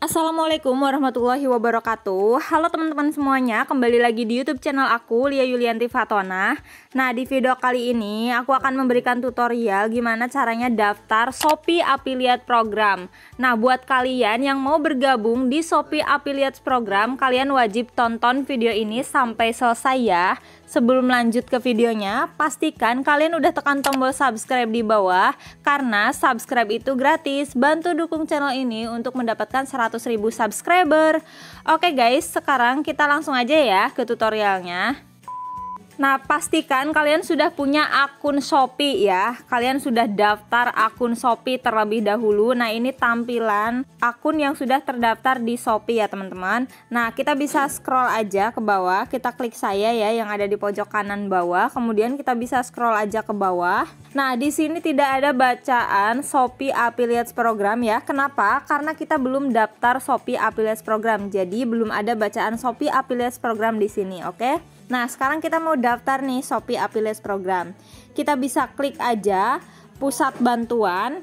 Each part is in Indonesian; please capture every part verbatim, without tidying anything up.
Assalamualaikum warahmatullahi wabarakatuh. Halo teman-teman semuanya, kembali lagi di YouTube channel aku, Lia Yulianti Fatona. Nah, di video kali ini aku akan memberikan tutorial gimana caranya daftar Shopee Affiliate Program. Nah, buat kalian yang mau bergabung di Shopee Affiliate Program, kalian wajib tonton video ini sampai selesai ya. Sebelum lanjut ke videonya, pastikan kalian udah tekan tombol subscribe di bawah, karena subscribe itu gratis. Bantu dukung channel ini untuk mendapatkan seratus ribu subscriber. Oke guys, sekarang kita langsung aja ya ke tutorialnya. Nah, pastikan kalian sudah punya akun Shopee ya. Kalian sudah daftar akun Shopee terlebih dahulu. Nah, ini tampilan akun yang sudah terdaftar di Shopee ya teman-teman. Nah, kita bisa scroll aja ke bawah. Kita klik saya ya yang ada di pojok kanan bawah. Kemudian kita bisa scroll aja ke bawah. Nah, di sini tidak ada bacaan Shopee Affiliate Program ya. Kenapa? Karena kita belum daftar Shopee Affiliate Program. Jadi belum ada bacaan Shopee Affiliate Program di sini, oke? Nah, sekarang kita mau daftar nih Shopee Affiliate Program. Kita bisa klik aja pusat bantuan.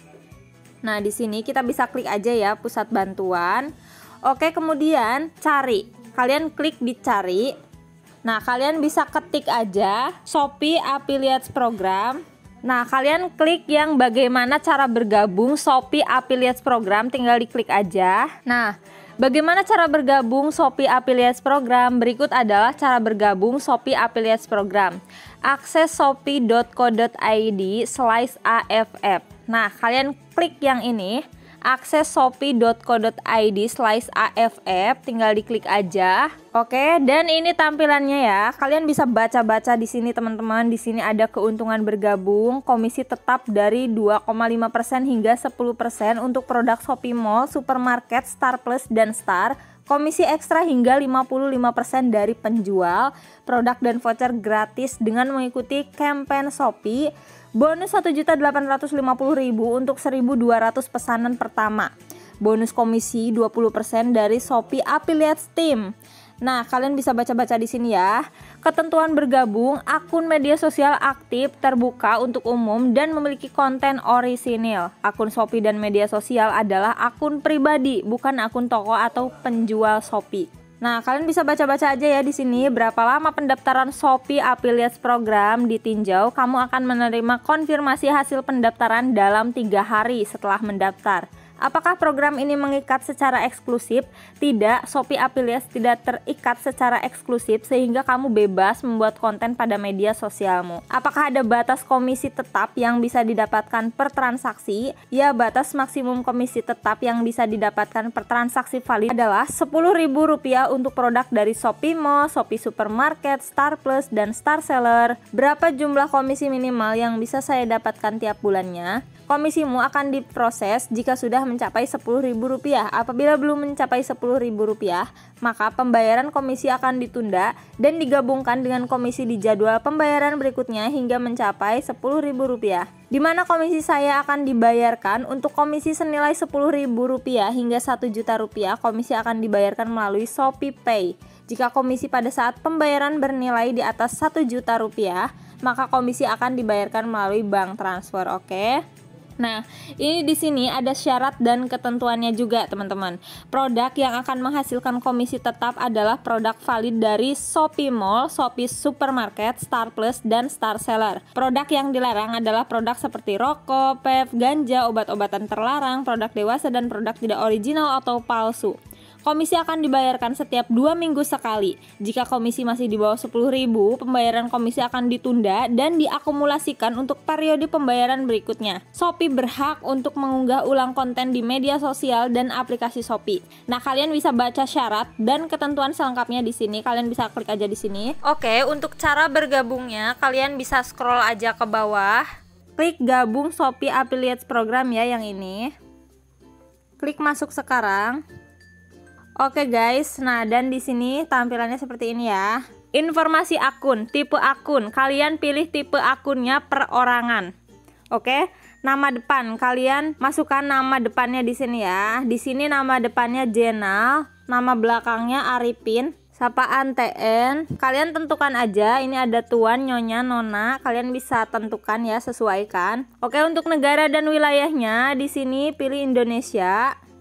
Nah, di sini kita bisa klik aja ya pusat bantuan. Oke, kemudian cari. Kalian klik di cari. Nah, kalian bisa ketik aja Shopee Affiliate Program. Nah, kalian klik yang bagaimana cara bergabung Shopee Affiliate Program, tinggal diklik aja. Nah, bagaimana cara bergabung Shopee Affiliate Program? Berikut adalah cara bergabung Shopee Affiliate Program. Akses shopee dot co dot i d slash a f f. Nah, kalian klik yang ini, akses shopee dot co dot i d slash a f f, tinggal diklik aja. Oke, dan ini tampilannya ya. Kalian bisa baca-baca di sini teman-teman. Di sini ada keuntungan bergabung, komisi tetap dari dua koma lima persen hingga sepuluh persen untuk produk Shopee Mall, Supermarket, Star Plus dan Star. Komisi ekstra hingga lima puluh lima persen dari penjual, produk dan voucher gratis dengan mengikuti campaign Shopee. Bonus satu juta delapan ratus lima puluh ribu untuk seribu dua ratus pesanan pertama. Bonus komisi dua puluh persen dari Shopee Affiliate Team. Nah, kalian bisa baca-baca di sini ya. Ketentuan bergabung, akun media sosial aktif, terbuka untuk umum dan memiliki konten orisinil. Akun Shopee dan media sosial adalah akun pribadi, bukan akun toko atau penjual Shopee. Nah, kalian bisa baca-baca aja ya di sini berapa lama pendaftaran Shopee Affiliate Program ditinjau. Kamu akan menerima konfirmasi hasil pendaftaran dalam tiga hari setelah mendaftar. Apakah program ini mengikat secara eksklusif? Tidak, Shopee Affiliate tidak terikat secara eksklusif sehingga kamu bebas membuat konten pada media sosialmu. Apakah ada batas komisi tetap yang bisa didapatkan per transaksi? Ya, batas maksimum komisi tetap yang bisa didapatkan per transaksi valid adalah sepuluh ribu rupiah untuk produk dari Shopee Mall, Shopee Supermarket, Star Plus, dan Star Seller. Berapa jumlah komisi minimal yang bisa saya dapatkan tiap bulannya? Komisimu akan diproses jika sudah mencapai sepuluh ribu rupiah. Apabila belum mencapai sepuluh ribu rupiah, maka pembayaran komisi akan ditunda dan digabungkan dengan komisi di jadwal pembayaran berikutnya hingga mencapai sepuluh ribu rupiah. Di mana komisi saya akan dibayarkan untuk komisi senilai sepuluh ribu rupiah hingga satu juta rupiah, komisi akan dibayarkan melalui Shopee Pay. Jika komisi pada saat pembayaran bernilai di atas satu juta rupiah, maka komisi akan dibayarkan melalui bank transfer, oke? Nah, ini di sini ada syarat dan ketentuannya juga, teman-teman. Produk yang akan menghasilkan komisi tetap adalah produk valid dari Shopee Mall, Shopee Supermarket, Star Plus, dan Star Seller. Produk yang dilarang adalah produk seperti rokok, vape, ganja, obat-obatan terlarang, produk dewasa, dan produk tidak original atau palsu. Komisi akan dibayarkan setiap dua minggu sekali. Jika komisi masih di bawah sepuluh ribu, pembayaran komisi akan ditunda dan diakumulasikan untuk periode pembayaran berikutnya. Shopee berhak untuk mengunggah ulang konten di media sosial dan aplikasi Shopee. Nah, kalian bisa baca syarat dan ketentuan selengkapnya di sini. Kalian bisa klik aja di sini. Oke, untuk cara bergabungnya, kalian bisa scroll aja ke bawah. Klik gabung Shopee Affiliate Program ya yang ini. Klik masuk sekarang. Oke guys, nah dan di sini tampilannya seperti ini ya. Informasi akun, tipe akun, kalian pilih tipe akunnya perorangan. Oke, nama depan kalian masukkan nama depannya di sini ya. Di sini nama depannya Jenal, nama belakangnya Arifin, sapaan T N. Kalian tentukan aja, ini ada tuan, nyonya, nona. Kalian bisa tentukan ya, sesuaikan. Oke, untuk negara dan wilayahnya di sini pilih Indonesia.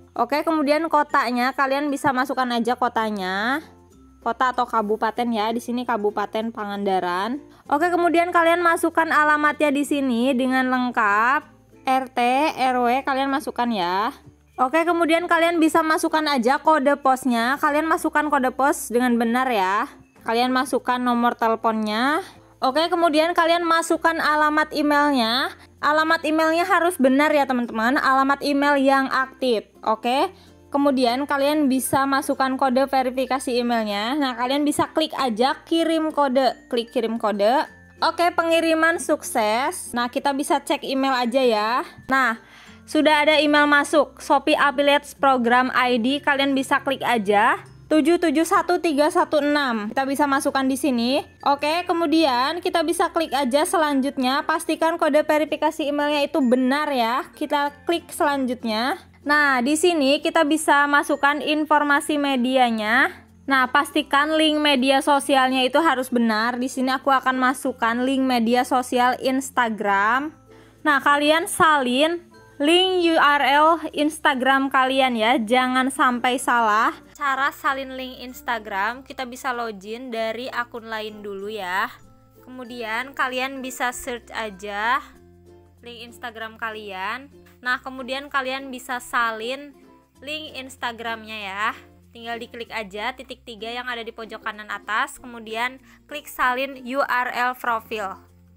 Oke, kemudian kotanya kalian bisa masukkan aja kotanya. Kota atau kabupaten ya. Di sini Kabupaten Pangandaran. Oke, kemudian kalian masukkan alamatnya di sini dengan lengkap. R T, R W kalian masukkan ya. Oke, kemudian kalian bisa masukkan aja kode posnya. Kalian masukkan kode pos dengan benar ya. Kalian masukkan nomor teleponnya. Oke, kemudian kalian masukkan alamat emailnya. Alamat emailnya harus benar ya teman-teman. Alamat email yang aktif. Oke. Kemudian kalian bisa masukkan kode verifikasi emailnya. Nah, kalian bisa klik aja kirim kode. Klik kirim kode. Oke, pengiriman sukses. Nah, kita bisa cek email aja ya. Nah, sudah ada email masuk. Shopee Affiliates Program I D. Kalian bisa klik aja. tujuh tujuh satu tiga satu enam. Kita bisa masukkan di sini. Oke, kemudian kita bisa klik aja selanjutnya. Pastikan kode verifikasi emailnya itu benar ya. Kita klik selanjutnya. Nah, di sini kita bisa masukkan informasi medianya. Nah, pastikan link media sosialnya itu harus benar. Di sini aku akan masukkan link media sosial Instagram. Nah, kalian salin link U R L Instagram kalian ya, jangan sampai salah. Cara salin link Instagram, kita bisa login dari akun lain dulu ya. Kemudian kalian bisa search aja link Instagram kalian. Nah, kemudian kalian bisa salin link Instagramnya ya. Tinggal diklik aja titik tiga yang ada di pojok kanan atas, kemudian klik salin U R L profil.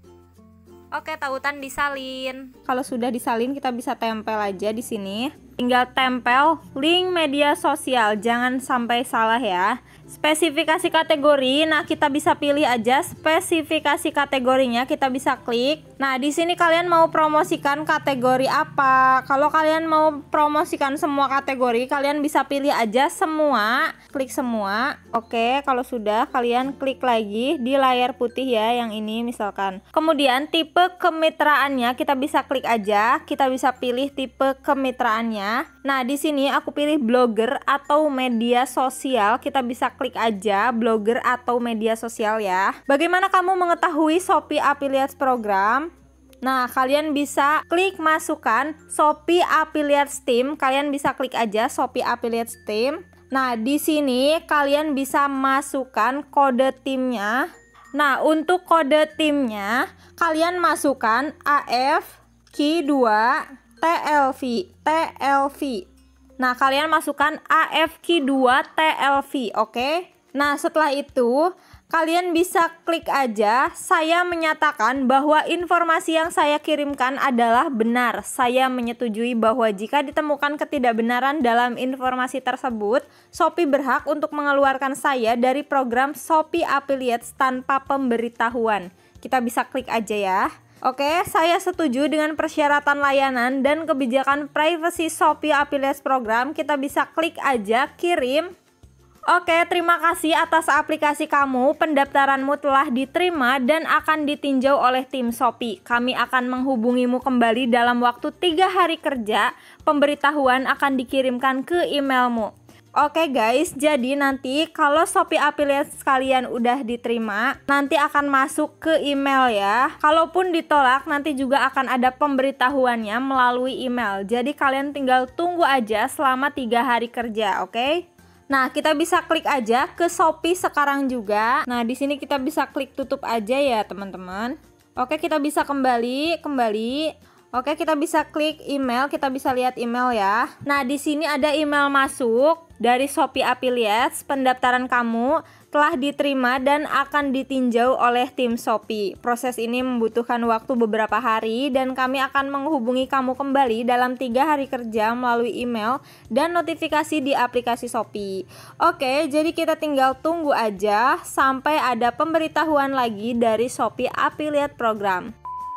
Oke, tautan disalin. Kalau sudah disalin, kita bisa tempel aja di sini. Tinggal tempel link media sosial, jangan sampai salah ya. Spesifikasi kategori, nah kita bisa pilih aja spesifikasi kategorinya, kita bisa klik. Nah, di sini kalian mau promosikan kategori apa? Kalau kalian mau promosikan semua kategori, kalian bisa pilih aja semua, klik semua. Oke, kalau sudah kalian klik lagi di layar putih ya, yang ini misalkan. Kemudian tipe kemitraannya kita bisa klik aja, kita bisa pilih tipe kemitraannya. Nah, di sini aku pilih blogger atau media sosial, kita bisa klik aja blogger atau media sosial ya. Bagaimana kamu mengetahui Shopee Affiliates Program? Nah, kalian bisa klik masukkan Shopee Affiliates Team. Kalian bisa klik aja Shopee Affiliates Team. Nah, di sini kalian bisa masukkan kode timnya. Nah, untuk kode timnya kalian masukkan A F Q dua T L V T L V. Nah, kalian masukkan A F Q dua T L V, oke? Nah, setelah itu kalian bisa klik aja saya menyatakan bahwa informasi yang saya kirimkan adalah benar. Saya menyetujui bahwa jika ditemukan ketidakbenaran dalam informasi tersebut, Shopee berhak untuk mengeluarkan saya dari program Shopee Affiliates tanpa pemberitahuan. Kita bisa klik aja ya. Oke, saya setuju dengan persyaratan layanan dan kebijakan privacy Shopee Affiliates Program. Kita bisa klik aja kirim. Oke, terima kasih atas aplikasi kamu. Pendaftaranmu telah diterima dan akan ditinjau oleh tim Shopee. Kami akan menghubungimu kembali dalam waktu tiga hari kerja. Pemberitahuan akan dikirimkan ke emailmu. Oke guys, jadi nanti kalau Shopee Affiliates kalian udah diterima, nanti akan masuk ke email ya. Kalaupun ditolak, nanti juga akan ada pemberitahuannya melalui email. Jadi kalian tinggal tunggu aja selama tiga hari kerja, oke? Nah, kita bisa klik aja ke Shopee sekarang juga. Nah, di sini kita bisa klik tutup aja ya teman-teman. Oke, kita bisa kembali, kembali. Oke, kita bisa klik email, kita bisa lihat email ya. Nah, di sini ada email masuk dari Shopee Affiliates. Pendaftaran kamu telah diterima dan akan ditinjau oleh tim Shopee. Proses ini membutuhkan waktu beberapa hari dan kami akan menghubungi kamu kembali dalam tiga hari kerja melalui email dan notifikasi di aplikasi Shopee. Oke, jadi kita tinggal tunggu aja sampai ada pemberitahuan lagi dari Shopee Affiliate Program.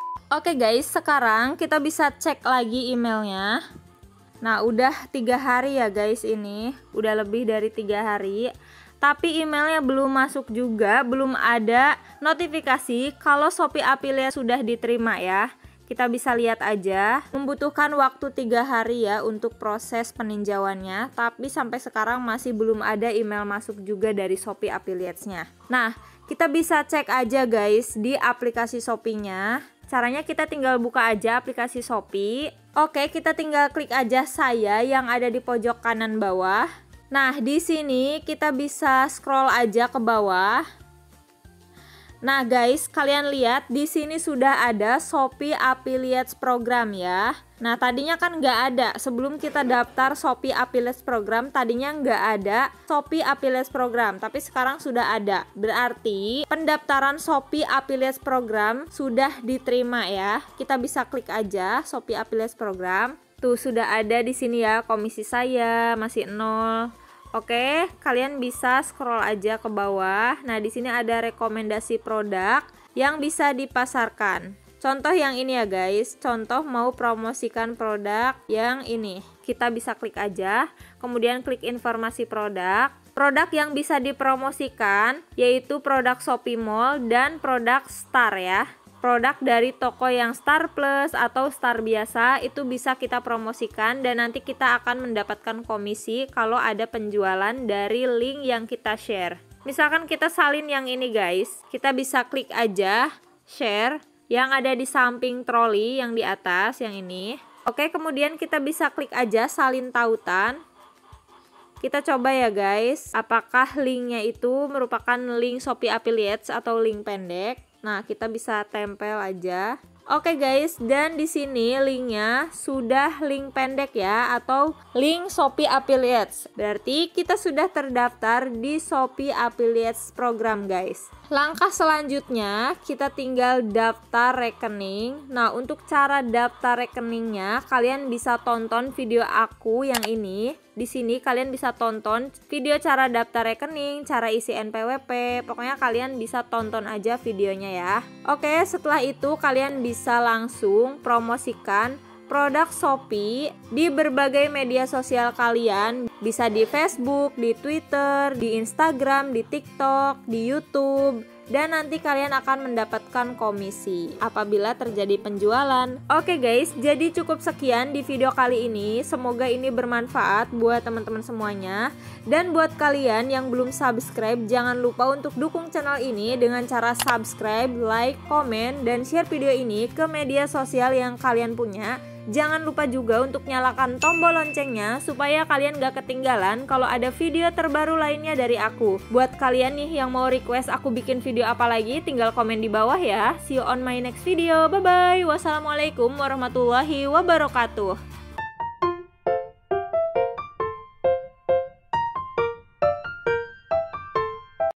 Oke guys, sekarang kita bisa cek lagi emailnya. Nah, udah tiga hari ya guys ini, udah lebih dari tiga hari. Tapi emailnya belum masuk juga, belum ada notifikasi kalau Shopee Affiliate sudah diterima ya. Kita bisa lihat aja, membutuhkan waktu tiga hari ya untuk proses peninjauannya. Tapi sampai sekarang masih belum ada email masuk juga dari Shopee Affiliates-nya. Nah, kita bisa cek aja guys di aplikasi Shopee-nya. Caranya kita tinggal buka aja aplikasi Shopee. Oke, kita tinggal klik aja saya yang ada di pojok kanan bawah. Nah, di sini kita bisa scroll aja ke bawah. Nah guys, kalian lihat di sini sudah ada Shopee Affiliates Program ya. Nah tadinya kan nggak ada, sebelum kita daftar Shopee Affiliates Program tadinya nggak ada Shopee Affiliates Program, tapi sekarang sudah ada. Berarti pendaftaran Shopee Affiliates Program sudah diterima ya. Kita bisa klik aja Shopee Affiliates Program. Tuh sudah ada di sini ya, komisi saya masih nol. Oke, kalian bisa scroll aja ke bawah. Nah, di sini ada rekomendasi produk yang bisa dipasarkan. Contoh yang ini ya guys, contoh mau promosikan produk yang ini. Kita bisa klik aja, kemudian klik informasi produk. Produk yang bisa dipromosikan yaitu produk Shopee Mall dan produk Star ya. Produk dari toko yang Star Plus atau Star biasa itu bisa kita promosikan dan nanti kita akan mendapatkan komisi kalau ada penjualan dari link yang kita share. Misalkan kita salin yang ini guys, kita bisa klik aja share yang ada di samping troli yang di atas yang ini. Oke, kemudian kita bisa klik aja salin tautan. Kita coba ya guys, apakah linknya itu merupakan link Shopee Affiliates atau link pendek. Nah, kita bisa tempel aja. Oke guys, dan di sini linknya sudah link pendek ya, atau link Shopee Affiliates. Berarti kita sudah terdaftar di Shopee Affiliates Program guys. Langkah selanjutnya kita tinggal daftar rekening. Nah, untuk cara daftar rekeningnya kalian bisa tonton video aku yang ini. Di sini kalian bisa tonton video cara daftar rekening, cara isi N P W P. Pokoknya kalian bisa tonton aja videonya ya. Oke, setelah itu kalian bisa langsung promosikan produk Shopee di berbagai media sosial kalian. Bisa di Facebook, di Twitter, di Instagram, di TikTok, di YouTube. Dan nanti kalian akan mendapatkan komisi apabila terjadi penjualan. Oke guys, jadi cukup sekian di video kali ini. Semoga ini bermanfaat buat teman-teman semuanya. Dan buat kalian yang belum subscribe, jangan lupa untuk dukung channel ini dengan cara subscribe, like, komen, dan share video ini ke media sosial yang kalian punya. Jangan lupa juga untuk nyalakan tombol loncengnya supaya kalian gak ketinggalan kalau ada video terbaru lainnya dari aku. Buat kalian nih yang mau request aku bikin video apa lagi, tinggal komen di bawah ya. See you on my next video. Bye bye. Wassalamualaikum warahmatullahi wabarakatuh.